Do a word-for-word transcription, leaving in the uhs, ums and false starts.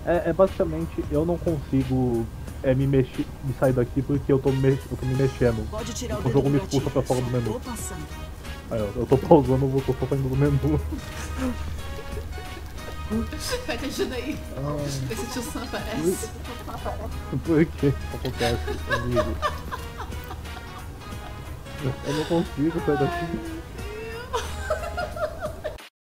É, é basicamente, eu não consigo é, me mexer, me sair daqui porque eu tô me, eu tô me mexendo. Pode tirar o O dedo jogo do me expulsa pra gatilho. fora do Só menu. tô passando. Aí, eu, eu tô pausando, eu tô saindo do menu. Vai, te ajuda aí. Ah, Vê se o tio Sam aparece. por que acontece comigo? Eu não consigo sair daqui.